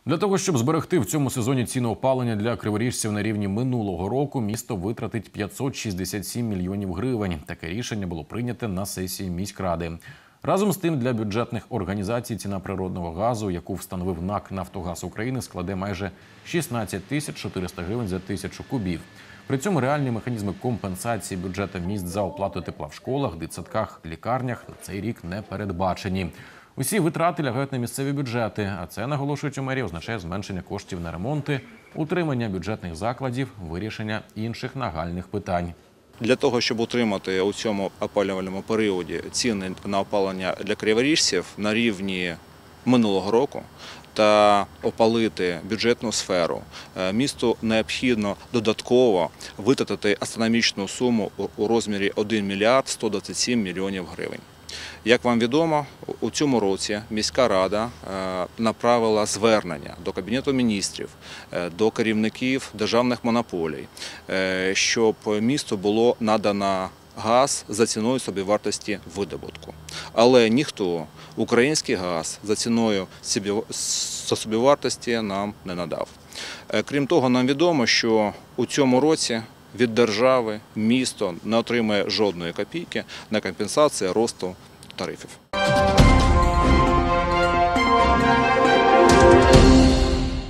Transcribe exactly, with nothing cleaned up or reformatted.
Для того, щоб зберегти в цьому сезоні ціну опалення для криворіжців на рівні минулого року, місто витратить п'ятсот шістдесят сім мільйонів гривень. Таке рішення було прийняте на сесії міськради. Разом з тим, для бюджетних організацій ціна природного газу, яку встановив НАК «Нафтогаз України», складе майже шістнадцять тисяч чотириста гривень за тисячу кубів. При цьому реальні механізми компенсації бюджету міст за оплату тепла в школах, дитсадках, лікарнях на цей рік не передбачені. Усі витрати лягають на місцеві бюджети, а це, наголошують у мерії, означає зменшення коштів на ремонти, утримання бюджетних закладів, вирішення інших нагальних питань. Для того, щоб утримати у цьому опалювальному періоді ціни на опалення для криворіжців на рівні минулого року та опалити бюджетну сферу, місту необхідно додатково витратити астрономічну суму у розмірі один мільярд сто двадцять сім мільйонів гривень. Як вам відомо, у цьому році міська рада направила звернення до Кабінету міністрів, до керівників державних монополій, щоб місту було надано газ за ціною собівартості видобутку. Але ніхто український газ за ціною собівартості нам не надав. Крім того, нам відомо, що у цьому році від держави місто не отримає жодної копійки на компенсацію росту тарифів.